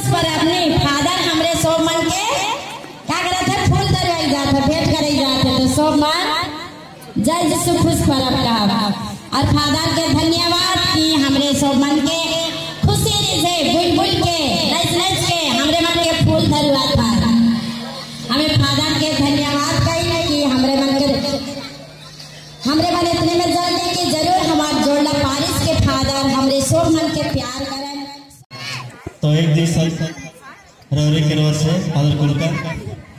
पर अपने फादर हमरे सब मन के क्या करत है फूल दरवाई जात है भेंट करे जात है तो सब मन जय यीशु खुश पर आपका और फादर के धन्यवाद कि हमरे सब मन के खुशी से बुल के नच के हमरे मन के फूल धरवात था हमें फादर के धन्यवाद कही कि हमरे मन इतने में जल्दी कि जरूर हमारे जोड़ला पारिस के फादर हमरे सब मन के प्यार करें। तो एक दिन रौरे के रोज से फादर कुलकर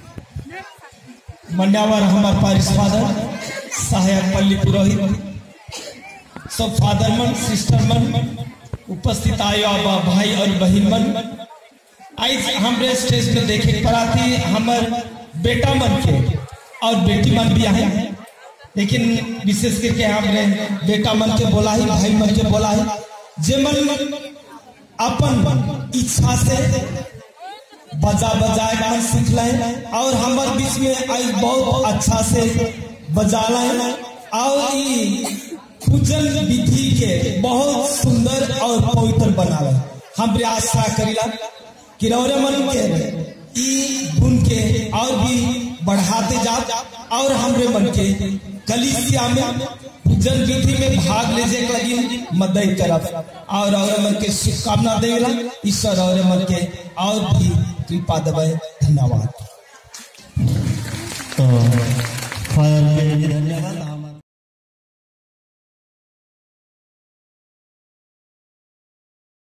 मंडावर हमारे पारिस फादर सहायक पल्ली पुरोहित सब फादर मन सिस्टर मन उपस्थित आयो भाई और बहन मन आज हमरे स्टेज में देखे पड़ा थी हमार बेटा मन के और बेटी मन भी आए लेकिन विशेष करके हमरे बेटा मन के बोला ही भाई मन के बोला ही जे मन अपन इच्छा से बजा गाना सीख लाए और हमारे बीच में आज बहुत अच्छा से बजा लाए और पूजन विधि के बहुत सुंदर और पवित्र बनावे हम आशा करीला कि रौरे मन के गुण के और भी बढ़ाते जाओ और हमरे मन के कलीसिया में पूजन विधि में भाग ले जाए लगी मदद करब और मन के शुभकामना देला ईश्वर और मन के और भी कृपा देवे। धन्यवाद। तो